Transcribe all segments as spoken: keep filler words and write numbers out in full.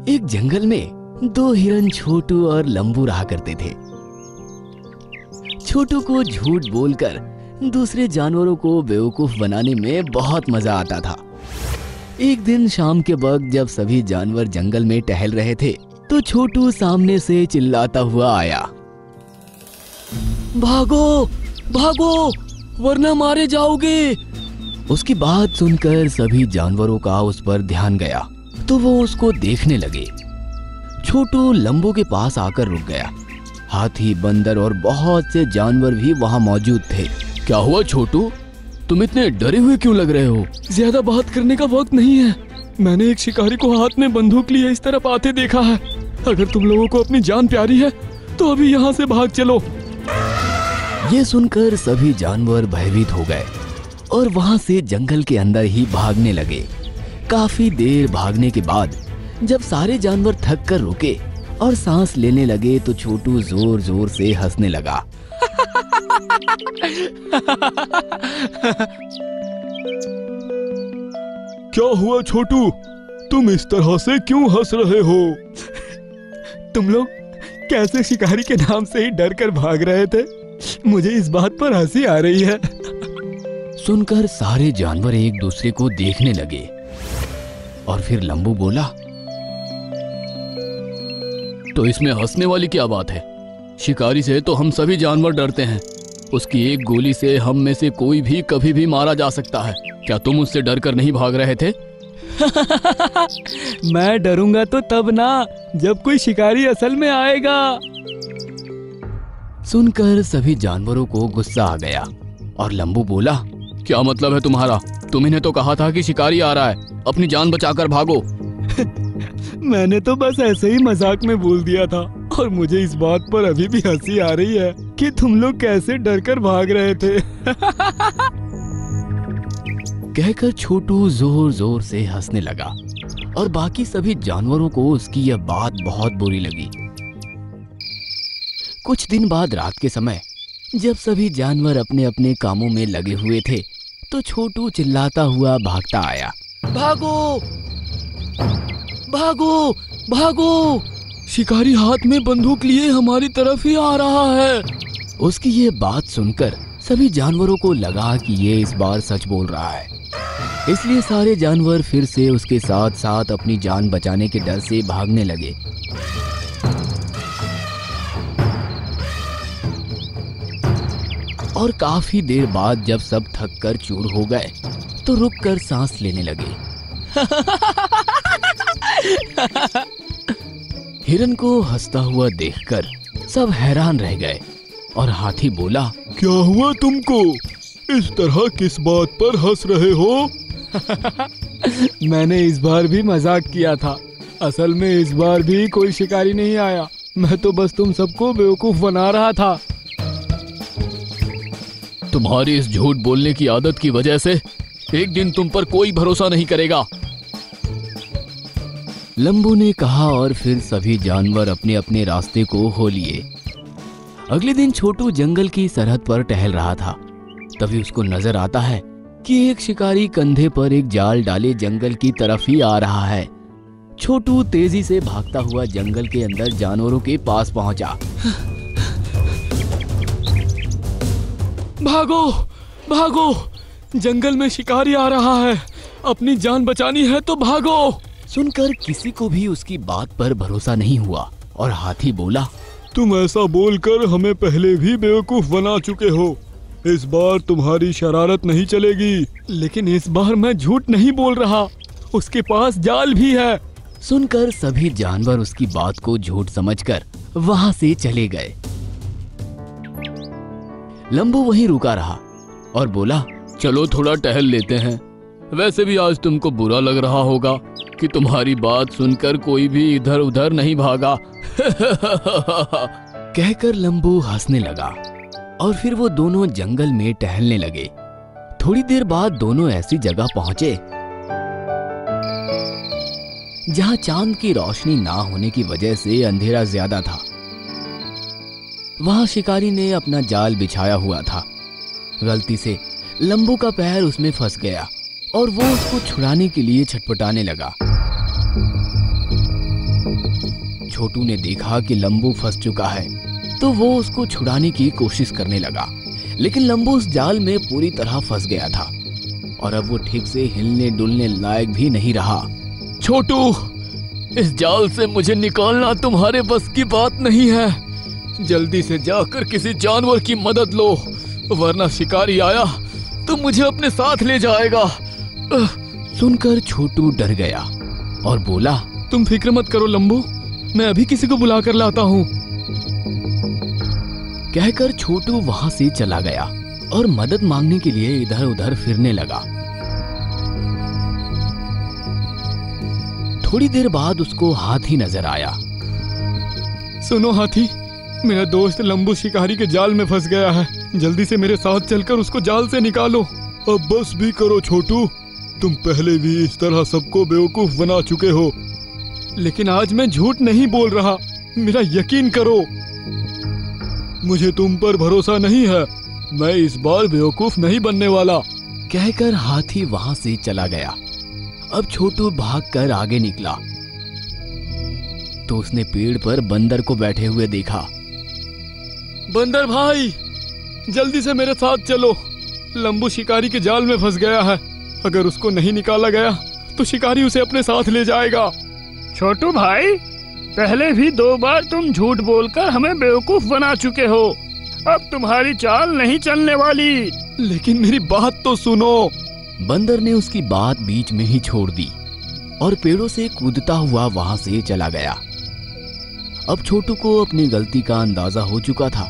एक जंगल में दो हिरन छोटू और लंबू रहा करते थे। छोटू को झूठ बोलकर दूसरे जानवरों को बेवकूफ बनाने में बहुत मजा आता था। एक दिन शाम के वक्त जब सभी जानवर जंगल में टहल रहे थे तो छोटू सामने से चिल्लाता हुआ आया, भागो भागो वरना मारे जाओगे। उसकी बात सुनकर सभी जानवरों का उस पर ध्यान गया तो वो उसको देखने लगे। छोटू लंबू के पास आकर रुक गया। हाथी, बंदर और बहुत से जानवर भी वहां मौजूद थे। क्या हुआ छोटू, तुम इतने डरे हुए क्यों लग रहे हो? ज्यादा बात करने का वक्त नहीं है। मैंने एक शिकारी को हाथ में बंदूक लिए इस तरफ आते देखा है। अगर तुम लोगों को अपनी जान प्यारी है तो अभी यहाँ से भाग चलो। ये सुनकर सभी जानवर भयभीत हो गए और वहां से जंगल के अंदर ही भागने लगे। काफी देर भागने के बाद जब सारे जानवर थक कर रुके और सांस लेने लगे तो छोटू जोर जोर से हंसने लगा। क्या हुआ छोटू, तुम इस तरह से क्यों हंस रहे हो? तुम लोग कैसे शिकारी के नाम से ही डर कर भाग रहे थे? मुझे इस बात पर हंसी आ रही है। सुनकर सारे जानवर एक दूसरे को देखने लगे और फिर लंबू बोला, तो इसमें हंसने वाली क्या बात है? शिकारी से तो हम सभी जानवर डरते हैं। उसकी एक गोली से हम में से कोई भी कभी भी मारा जा सकता है। क्या तुम उससे डर कर नहीं भाग रहे थे? मैं डरूंगा तो तब ना जब कोई शिकारी असल में आएगा। सुनकर सभी जानवरों को गुस्सा आ गया और लंबू बोला, क्या मतलब है तुम्हारा? तुमने तो कहा था कि शिकारी आ रहा है, अपनी जान बचाकर भागो। मैंने तो बस ऐसे ही मजाक में बोल दिया था और मुझे इस बात पर अभी भी हंसी आ रही है कि तुम लोग कैसे डरकर भाग रहे थे। कहकर छोटू जोर जोर से हंसने लगा और बाकी सभी जानवरों को उसकी यह बात बहुत बुरी लगी। कुछ दिन बाद रात के समय जब सभी जानवर अपने अपने कामों में लगे हुए थे तो छोटू चिल्लाता हुआ भागता आया, भागो भागो भागो, शिकारी हाथ में बंदूक लिए हमारी तरफ ही आ रहा है। उसकी ये बात सुनकर सभी जानवरों को लगा कि ये इस बार सच बोल रहा है, इसलिए सारे जानवर फिर से उसके साथ साथ अपनी जान बचाने के डर से भागने लगे। और काफी देर बाद जब सब थक कर चूर हो गए तो रुक कर सांस लेने लगे। हिरन को हंसता हुआ देखकर सब हैरान रह गए और हाथी बोला, क्या हुआ तुमको? इस तरह किस बात पर हंस रहे हो? मैंने इस बार भी मजाक किया था। असल में इस बार भी कोई शिकारी नहीं आया। मैं तो बस तुम सबको बेवकूफ बना रहा था। तुम्हारी इस झूठ बोलने की आदत की वजह से एक दिन तुम पर कोई भरोसा नहीं करेगा। लंबू ने कहा और फिर सभी जानवर अपने अपने रास्ते को हो लिए। अगले दिन छोटू जंगल की सरहद पर टहल रहा था। तभी उसको नजर आता है कि एक शिकारी कंधे पर एक जाल डाले जंगल की तरफ ही आ रहा है। छोटू तेजी से भागता हुआ जंगल के अंदर जानवरों के पास पहुंचा। भागो भागो, जंगल में शिकारी आ रहा है, अपनी जान बचानी है तो भागो। सुनकर किसी को भी उसकी बात पर भरोसा नहीं हुआ और हाथी बोला, तुम ऐसा बोलकर हमें पहले भी बेवकूफ बना चुके हो। इस बार तुम्हारी शरारत नहीं चलेगी। लेकिन इस बार मैं झूठ नहीं बोल रहा, उसके पास जाल भी है। सुनकर सभी जानवर उसकी बात को झूठ समझकर वहां से चले गए। लंबू वहीं रुका रहा और बोला, चलो थोड़ा टहल लेते हैं। वैसे भी आज तुमको बुरा लग रहा होगा कि तुम्हारी बात सुनकर कोई भी इधर उधर नहीं भागा। कहकर लंबू हंसने लगा और फिर वो दोनों जंगल में टहलने लगे। थोड़ी देर बाद दोनों ऐसी जगह पहुंचे जहां चांद की रोशनी ना होने की वजह से अंधेरा ज्यादा था। वहां शिकारी ने अपना जाल बिछाया हुआ था। गलती से लंबू का पैर उसमें फंस गया और वो उसको छुड़ाने के लिए छटपटाने लगा। छोटू ने देखा कि लंबू फंस चुका है तो वो उसको छुड़ाने की कोशिश करने लगा, लेकिन लंबू उस जाल में पूरी तरह फंस गया था और अब वो ठीक से हिलने डुलने लायक भी नहीं रहा। छोटू, इस जाल से मुझे निकालना तुम्हारे बस की बात नहीं है। जल्दी से जाकर किसी जानवर की मदद लो, वरना शिकारी आया तो मुझे अपने साथ ले जाएगा। सुनकर छोटू डर गया और बोला, तुम फिक्र मत करो लंबू, मैं अभी किसी को बुला कर लाता हूँ। कहकर छोटू वहां से चला गया और मदद मांगने के लिए इधर उधर फिरने लगा। थोड़ी देर बाद उसको हाथी नजर आया। सुनो हाथी, मेरा दोस्त लंबू शिकारी के जाल में फंस गया है, जल्दी से मेरे साथ चलकर उसको जाल से निकालो। अब बस भी करो छोटू, तुम पहले भी इस तरह सबको बेवकूफ बना चुके हो। लेकिन आज मैं झूठ नहीं बोल रहा, मेरा यकीन करो। मुझे तुम पर भरोसा नहीं है, मैं इस बार बेवकूफ नहीं बनने वाला। कहकर हाथी वहां से चला गया। अब छोटू भागकर आगे निकला तो उसने पेड़ पर बंदर को बैठे हुए देखा। बंदर भाई, जल्दी से मेरे साथ चलो, लंबू शिकारी के जाल में फंस गया है। अगर उसको नहीं निकाला गया तो शिकारी उसे अपने साथ ले जाएगा। छोटू भाई, पहले भी दो बार तुम झूठ बोलकर हमें बेवकूफ बना चुके हो, अब तुम्हारी चाल नहीं चलने वाली। लेकिन मेरी बात तो सुनो। बंदर ने उसकी बात बीच में ही छोड़ दी और पेड़ों से कूदता हुआ वहां से चला गया। अब छोटू को अपनी गलती का अंदाजा हो चुका था।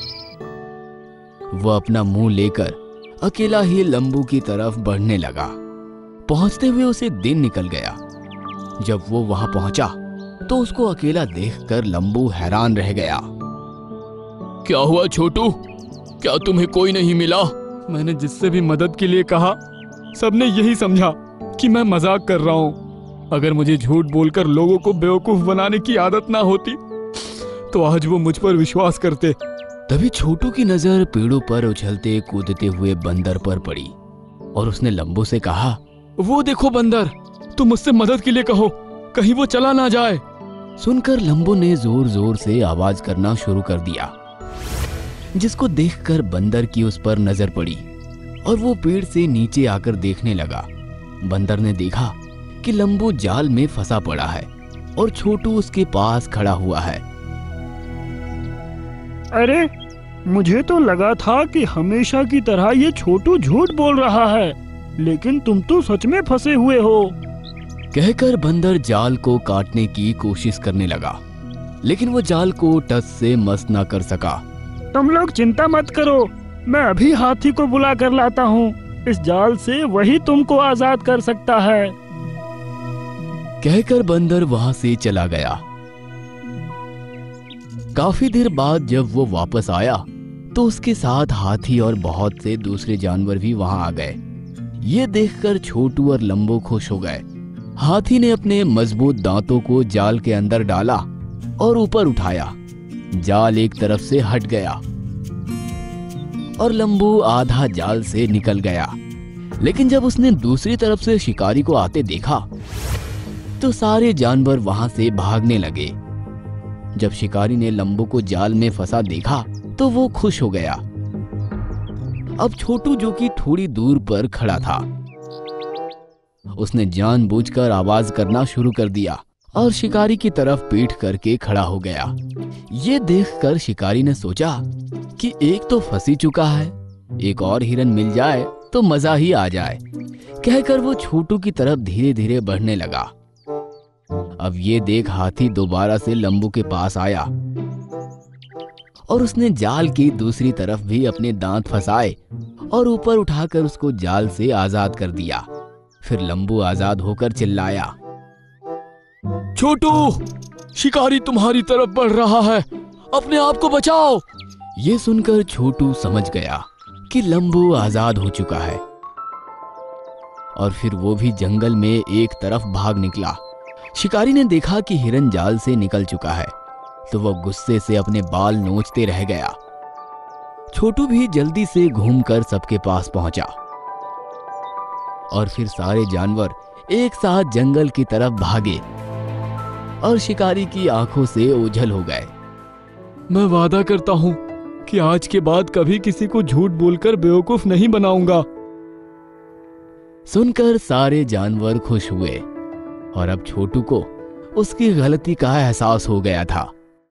वह अपना मुंह लेकर अकेला ही लंबू की तरफ बढ़ने लगा। पहुंचते हुए उसे दिन निकल गया। जब वो वहां पहुंचा तो उसको अकेला देखकर लंबू हैरान रह गया। क्या हुआ छोटू, क्या तुम्हें कोई नहीं मिला? मैंने जिससे भी मदद के लिए कहा, सबने यही समझा कि मैं मजाक कर रहा हूँ। अगर मुझे झूठ बोलकर लोगों को बेवकूफ बनाने की आदत ना होती तो आज वो मुझ पर विश्वास करते। तभी छोटू की नजर पेड़ों पर उछलते कूदते हुए बंदर पर पड़ी और उसने लंबू से कहा, वो देखो बंदर, तुम मुझसे मदद के लिए कहो, कहीं वो चला ना जाए। सुनकर लंबू ने जोर जोर से आवाज करना शुरू कर दिया, जिसको देखकर बंदर की उस पर नजर पड़ी और वो पेड़ से नीचे आकर देखने लगा। बंदर ने देखा कि लंबू जाल में फंसा पड़ा है और छोटू उसके पास खड़ा हुआ है। अरे, मुझे तो लगा था कि हमेशा की तरह ये छोटू झूठ बोल रहा है, लेकिन तुम तो सच में फंसे हुए हो। कहकर बंदर जाल को काटने की कोशिश करने लगा, लेकिन वो जाल को टस से मस न कर सका। तुम लोग चिंता मत करो, मैं अभी हाथी को बुला कर लाता हूँ। इस जाल से वही तुमको आजाद कर सकता है। कहकर बंदर वहां से चला गया। काफी देर बाद जब वो वापस आया तो उसके साथ हाथी और बहुत से दूसरे जानवर भी वहां आ गए। ये देखकर छोटू और लंबू खुश हो गए। हाथी ने अपने मजबूत दांतों को जाल के अंदर डाला और ऊपर उठाया। जाल एक तरफ से हट गया और लंबू आधा जाल से निकल गया। लेकिन जब उसने दूसरी तरफ से शिकारी को आते देखा तो सारे जानवर वहां से भागने लगे। जब शिकारी ने लंबू को जाल में फंसा देखा तो वो खुश हो गया। अब छोटू, जो कि थोड़ी दूर पर खड़ा था, उसने जानबूझकर आवाज करना शुरू कर दिया और शिकारी की तरफ पीठ करके खड़ा हो गया। ये देखकर शिकारी ने सोचा कि एक तो फंसी चुका है, एक और हिरन मिल जाए तो मजा ही आ जाए। कहकर वो छोटू की तरफ धीरे धीरे बढ़ने लगा। अब ये देख हाथी दोबारा से लंबू के पास आया और उसने जाल की दूसरी तरफ भी अपने दांत फंसाए और ऊपर उठाकर उसको जाल से आजाद कर दिया। फिर लंबू आजाद होकर चिल्लाया, छोटू, शिकारी तुम्हारी तरफ बढ़ रहा है, अपने आप को बचाओ। ये सुनकर छोटू समझ गया कि लंबू आजाद हो चुका है और फिर वो भी जंगल में एक तरफ भाग निकला। शिकारी ने देखा कि हिरन जाल से निकल चुका है तो वह गुस्से से अपने बाल नोचते रह गया। छोटू भी जल्दी से घूमकर सबके पास पहुंचा और फिर सारे जानवर एक साथ जंगल की तरफ भागे। और शिकारी की आंखों से ओझल हो गए। मैं वादा करता हूँ कि आज के बाद कभी किसी को झूठ बोलकर बेवकूफ नहीं बनाऊंगा। सुनकर सारे जानवर खुश हुए और अब छोटू को उसकी गलती का एहसास हो गया था।